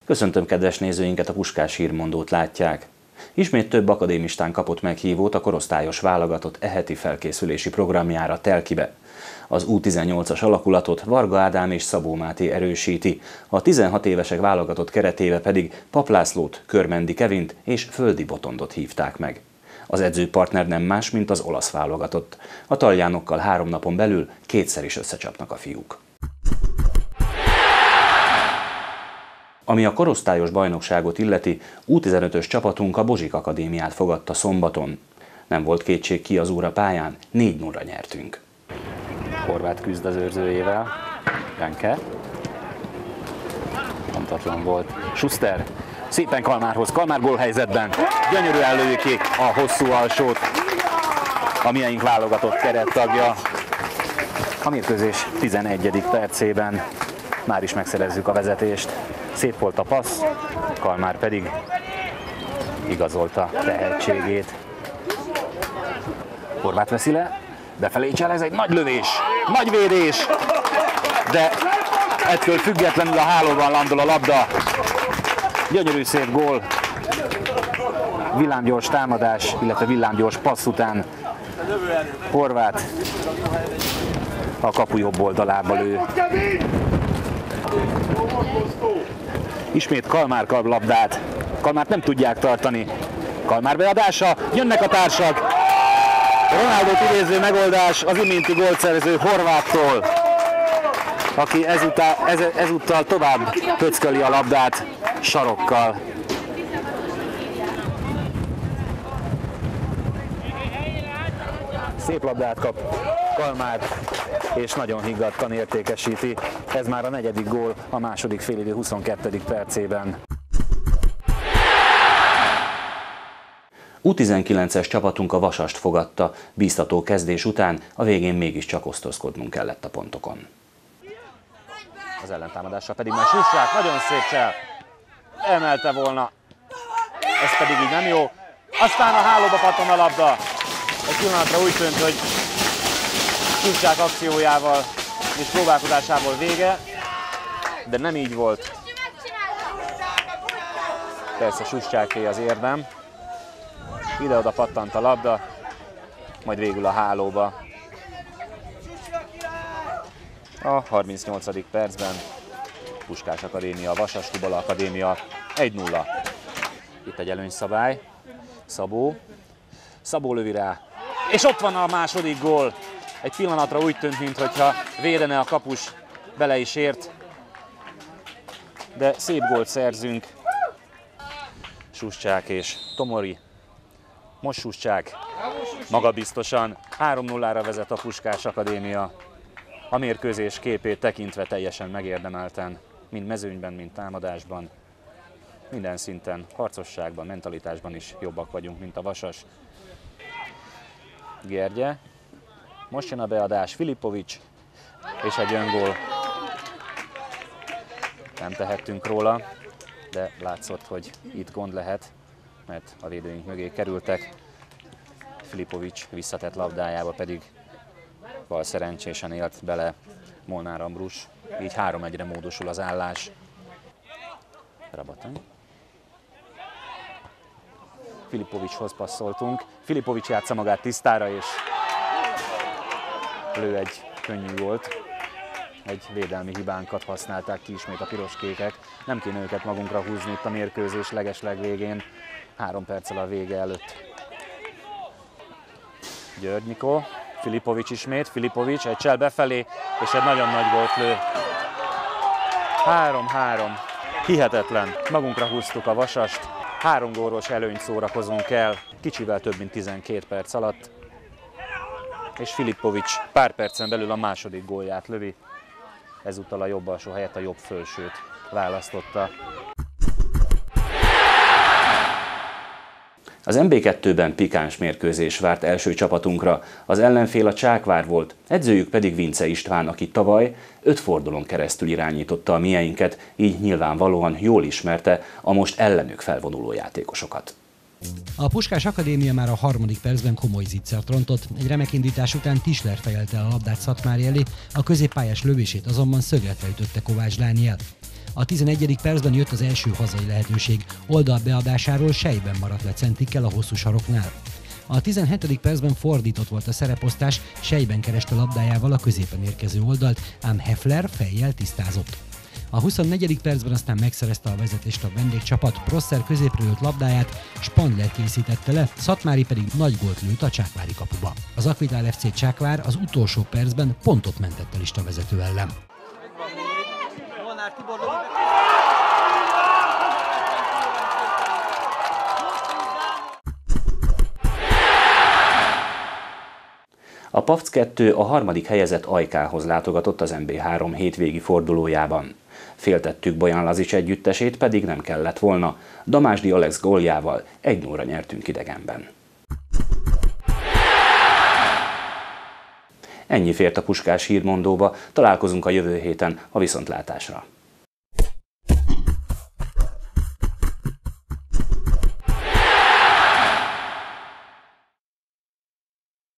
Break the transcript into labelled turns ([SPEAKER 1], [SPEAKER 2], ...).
[SPEAKER 1] Köszöntöm kedves nézőinket, a Puskás hírmondót látják. Ismét több akadémistán kapott meghívót a korosztályos válogatott heti felkészülési programjára Telkibe. Az U18-as alakulatot Varga Ádám és Szabó Máté erősíti, a 16 évesek válogatott keretébe pedig Pap Lászlót, Körmendi Kevint és Földi Botondot hívták meg. Az edzőpartner nem más, mint az olasz válogatott. A taljánokkal 3 napon belül kétszer is összecsapnak a fiúk. Ami a korosztályos bajnokságot illeti, U15-ös csapatunk a Bozsik Akadémiát fogadta szombaton. Nem volt kétség ki az úra pályán, 4-0-ra nyertünk. Horváth küzd az őrzőjével, Renke. Pontatlan volt. Schuster szépen Kalmárhoz, Kalmár gólhelyzetben. Gyönyörűen ellői ki a hosszú alsót. A miénk válogatott kerettagja. A mérkőzés 11. percében már is megszerezzük a vezetést. Szép volt a passz, Kalmár pedig igazolta tehetségét. Horváth veszi le, befelé csel, ez egy nagy lövés, nagy védés, de ettől függetlenül a hálóban landol a labda. Gyönyörű szép gól, villámgyors támadás, illetve villámgyors passz után Horváth a kapu jobb oldalába lő. Ismét Kalmár kap labdát, Kalmárt nem tudják tartani. Kalmár beadása, jönnek a társak. Ronaldót idéző megoldás az iménti gólszerző Horváttól, aki ezúttal tovább pöcköli a labdát sarokkal. Szép labdát kap Kalmár, és nagyon higgadtan értékesíti. Ez már a 4. gól a második félidő 22. percében. U19-es csapatunk a Vasast fogadta, bíztató kezdés után a végén mégiscsak osztozkodnunk kellett a pontokon. Az ellentámadásra pedig már Sussák, nagyon szép csel, emelte volna, ez pedig így nem jó. Aztán a hálóba pattan a labda, egy pillanatra úgy tűnt, hogy Sussák akciójával és próbálkozásából vége, de nem így volt. Persze Sussáké az érdem. Ide-oda pattant a labda, majd végül a hálóba. A 38. percben Puskás Akadémia, Vasas Kubala Akadémia 1-0. Itt egy előnyszabály. Szabó lövi rá. És ott van a második gól. Egy pillanatra úgy tűnt, mintha védene a kapus, bele is ért. De szép gólt szerzünk. Sussák és Tomori. Most Sussák magabiztosan 3-0-ra vezet a Puskás Akadémia. A mérkőzés képét tekintve teljesen megérdemelten, mind mezőnyben, mind támadásban. Minden szinten, harcosságban, mentalitásban is jobbak vagyunk, mint a Vasas. Gergye. Most jön a beadás, Filipovics, és egy öngól. Nem tehettünk róla, de látszott, hogy itt gond lehet, mert a védőink mögé kerültek. Filipovics visszatett labdájába pedig bal szerencsésen élt bele Molnár Ambrus, így 3-1-re módosul az állás. Rabatany. Filipovicshoz passzoltunk. Filipovics játsza magát tisztára, és lő egy könnyű gólt. Egy védelmi hibánkat használták ki ismét a piroskékek. Nem kéne őket magunkra húzni itt a mérkőzés legesleg végén, 3 perccel a vége előtt. Györgykó, Filipovics ismét, Filipovics egy csel befelé, és egy nagyon nagy gólt lő. 3-3. Hihetetlen. Magunkra húztuk a Vasast. 3 gólos előnyt szórakozunk el, kicsivel több mint 12 perc alatt. És Filipovics pár percen belül a második gólját lövi. Ezúttal a jobb alsó helyett a jobb fölsőt választotta. Az MB2-ben pikáns mérkőzés várt első csapatunkra, az ellenfél a Csákvár volt, edzőjük pedig Vince István, aki tavaly 5 fordulón keresztül irányította a mieinket, így nyilvánvalóan jól ismerte a most ellenük felvonuló játékosokat.
[SPEAKER 2] A Puskás Akadémia már a 3. percben komoly zicsert rontott, egy remek indítás után Tisler fejelte a labdát Szatmári elé, a középpályás lövését azonban szögletre ütötte Kovács Dániel. A 11. percben jött az első hazai lehetőség. Oldal beadásáról sejben maradt le centikkel a hosszú saroknál. A 17. percben fordított volt a szereposztás, sejben kereste labdájával a középen érkező oldalt, ám Heffler fejjel tisztázott. A 24. percben aztán megszerezte a vezetést a vendégcsapat, Prosser középről jött labdáját, Spandler készítette le, Szatmári pedig nagy gólt lőtt a csákvári kapuba. Az Akvitál FC Csákvár az utolsó percben pontot mentett a listavezető ellen.
[SPEAKER 1] A Pafc 2 a harmadik helyezett Ajkához látogatott az MB3 hétvégi fordulójában. Féltettük Bojan Lazic együttesét, pedig nem kellett volna. Damásdi Alex góljával 1-0-ra nyertünk idegenben. Ennyi fért a Puskás hírmondóba, találkozunk a jövő héten, a viszontlátásra.